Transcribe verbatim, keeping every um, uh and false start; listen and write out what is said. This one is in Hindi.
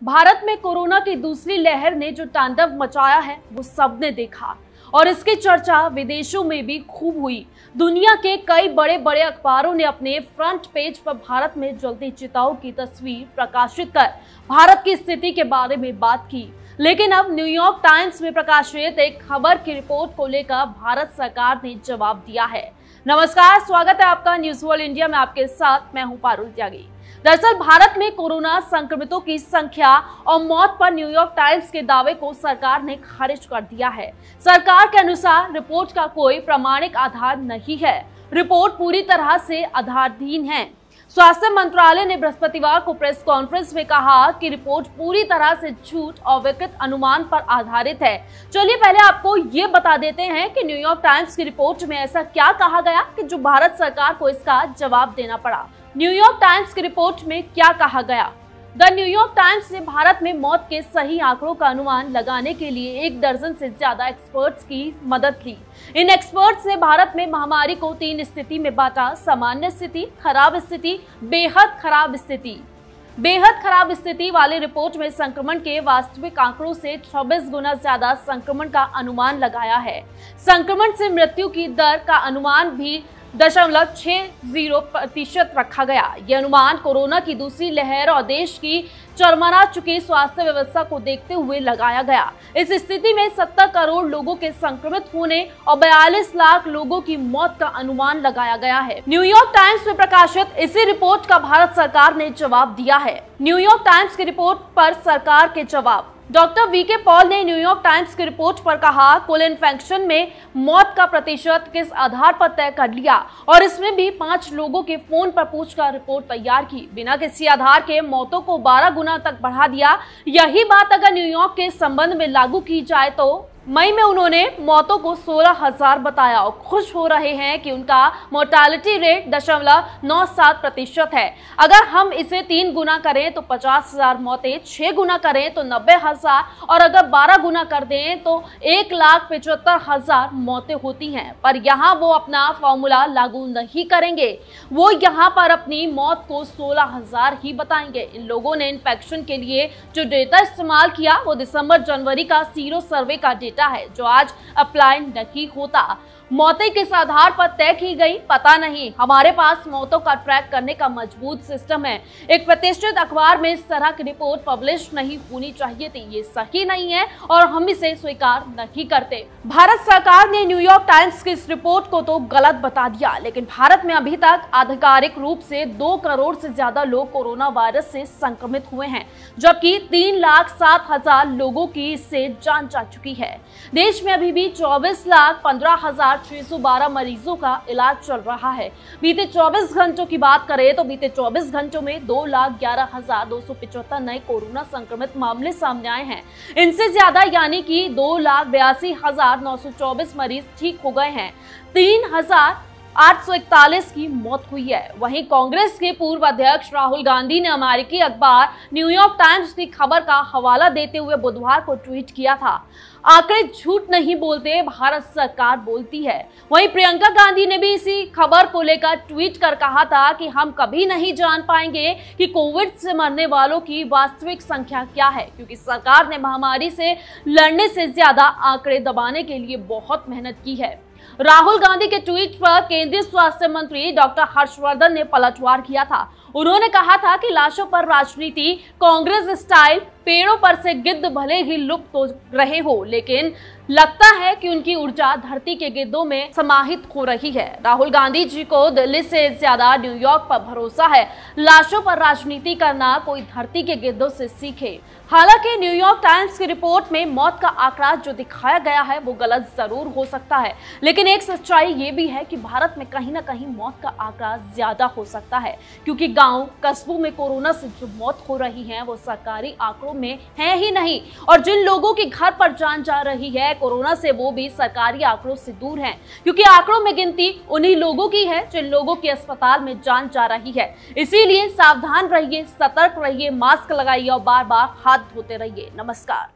भारत में कोरोना की दूसरी लहर ने जो तांडव मचाया है वो सबने देखा और इसकी चर्चा विदेशों में भी खूब हुई। दुनिया के कई बड़े बड़े अखबारों ने अपने फ्रंट पेज पर भारत में जलती चिताओं की तस्वीर प्रकाशित कर भारत की स्थिति के बारे में बात की। लेकिन अब न्यूयॉर्क टाइम्स में प्रकाशित एक खबर की रिपोर्ट को लेकर भारत सरकार ने जवाब दिया है। नमस्कार, स्वागत है आपका न्यूज वर्ल्ड इंडिया में। आपके साथ मैं हूं पारुल त्यागी। दरअसल भारत में कोरोना संक्रमितों की संख्या और मौत पर न्यूयॉर्क टाइम्स के दावे को सरकार ने खारिज कर दिया है। सरकार के अनुसार रिपोर्ट का कोई प्रामाणिक आधार नहीं है। रिपोर्ट पूरी तरह से आधारहीन है। स्वास्थ्य मंत्रालय ने बृहस्पतिवार को प्रेस कॉन्फ्रेंस में कहा कि रिपोर्ट पूरी तरह से झूठ और विकृत अनुमान पर आधारित है। चलिए पहले आपको ये बता देते हैं कि न्यूयॉर्क टाइम्स की रिपोर्ट में ऐसा क्या कहा गया कि जो भारत सरकार को इसका जवाब देना पड़ा। न्यूयॉर्क टाइम्स की रिपोर्ट में क्या कहा गया? द न्यूयॉर्क टाइम्स ने भारत में मौत के सही आंकड़ों का अनुमान लगाने के लिए एक दर्जन से ज्यादा एक्सपर्ट्स की मदद ली। इन एक्सपर्ट्स ने भारत में महामारी को तीन स्थिति में बांटा: सामान्य स्थिति, खराब स्थिति, बेहद खराब स्थिति। बेहद खराब स्थिति वाली रिपोर्ट में संक्रमण के वास्तविक आंकड़ों से छब्बीस गुना ज्यादा संक्रमण का अनुमान लगाया है। संक्रमण से मृत्यु की दर का अनुमान भी दशमलव छह जीरो प्रतिशत रखा गया। यह अनुमान कोरोना की दूसरी लहर और देश की चरमरा चुकी स्वास्थ्य व्यवस्था को देखते हुए लगाया गया। इस स्थिति में सत्तर करोड़ लोगों के संक्रमित होने और बयालीस लाख लोगों की मौत का अनुमान लगाया गया है। न्यूयॉर्क टाइम्स में प्रकाशित इसी रिपोर्ट का भारत सरकार ने जवाब दिया है। न्यूयॉर्क टाइम्स की रिपोर्ट पर सरकार के जवाब। डॉक्टर वी के पॉल ने न्यूयॉर्क टाइम्स की रिपोर्ट पर कहा, कुल इन्फेक्शन में मौत का प्रतिशत किस आधार पर तय कर लिया और इसमें भी पांच लोगों के फोन पर पूछकर रिपोर्ट तैयार की। बिना किसी आधार के मौतों को बारह गुना तक बढ़ा दिया। यही बात अगर न्यूयॉर्क के संबंध में लागू की जाए तो मई में उन्होंने मौतों को सोलह हजार बताया और खुश हो रहे हैं कि उनका मोर्टालिटी रेट दशमलव नौ सात प्रतिशत है। अगर हम इसे तीन गुना करें तो पचास हजार मौतें, छह गुना करें तो नब्बे हजार और अगर बारह गुना कर दें तो एक लाख पिछहत्तर हजार मौतें होती हैं। पर यहाँ वो अपना फॉर्मूला लागू नहीं करेंगे। वो यहाँ पर अपनी मौत को सोलह हजार ही बताएंगे। इन लोगों ने इन्फेक्शन के लिए जो डेटा इस्तेमाल किया वो दिसंबर जनवरी का सीरो सर्वे का डेटा है जो आज अप्लाई नहीं होता। मौतें किस आधार पर तय की गई पता नहीं। हमारे पास मौतों का ट्रैक करने का मजबूत सिस्टम है। एक प्रतिष्ठित अखबार में इस तरह की रिपोर्ट पब्लिश नहीं होनी चाहिए थी। ये सही नहीं है और हम इसे स्वीकार नहीं करते। भारत सरकार ने न्यूयॉर्क टाइम्स की इस रिपोर्ट को तो गलत बता दिया, लेकिन भारत में अभी तक आधिकारिक रूप से दो करोड़ से ज्यादा लोग कोरोना वायरस से संक्रमित हुए हैं, जबकि तीन लाख सात हजार लोगों की इससे जान जा चुकी है। देश में अभी भी चौबीस लाख पंद्रह हजार छह सौ बारह मरीजों का इलाज चल रहा है। बीते चौबीस घंटों की बात करें तो बीते चौबीस घंटों में दो लाख ग्यारह हजार दो सौ पिचहत्तर नए कोरोना संक्रमित मामले सामने आए हैं। इनसे ज्यादा यानी कि दो लाख बयासी हजार नौ सौ चौबीस मरीज ठीक हो गए हैं। तीन हजार आठ सौ इकतालीस की मौत हुई है। वहीं कांग्रेस के पूर्व अध्यक्ष राहुल गांधी ने अमेरिकी अखबार न्यूयॉर्क टाइम्स की खबर का हवाला देते हुए बुधवार को ट्वीट किया था, आंकड़े झूठ नहीं बोलते, भारत सरकार बोलती है। वहीं प्रियंका गांधी ने भी इसी खबर को लेकर ट्वीट कर कहा था कि हम कभी नहीं जान पाएंगे कि कोविड से मरने वालों की वास्तविक संख्या क्या है, क्योंकि सरकार ने महामारी से लड़ने से ज्यादा आंकड़े दबाने के लिए बहुत मेहनत की है। राहुल गांधी के ट्वीट पर केंद्रीय स्वास्थ्य मंत्री डॉक्टर हर्षवर्धन ने पलटवार किया था। उन्होंने कहा था कि लाशों पर राजनीति कांग्रेस स्टाइल, पेड़ों पर से गिद्ध भले ही लुप्त हो रहे हो, लेकिन लगता है कि उनकी ऊर्जा धरती के गिद्धों में समाहित हो रही है। राहुल गांधी जी को दिल्ली से ज्यादा न्यूयॉर्क पर भरोसा है। लाशों पर राजनीति करना कोई धरती के गिद्धों से सीखे। हालांकि न्यूयॉर्क टाइम्स की रिपोर्ट में मौत का आंकड़ा जो दिखाया गया है वो गलत जरूर हो सकता है, लेकिन एक सच्चाई ये भी है कि भारत में कहीं ना कहीं मौत का आंकड़ा ज्यादा हो सकता है, क्योंकि गांव कस्बों में कोरोना से जो मौत हो रही है वो सरकारी आंकड़ों में है ही नहीं, और जिन लोगों की घर पर जान जा रही है कोरोना से वो भी सरकारी आंकड़ों से दूर हैं, क्योंकि आंकड़ों में गिनती उन्हीं लोगों की है जिन लोगों की अस्पताल में जान जा रही है। इसीलिए सावधान रहिए, सतर्क रहिए, मास्क लगाइए और बार बार हाथ धोते रहिए। नमस्कार।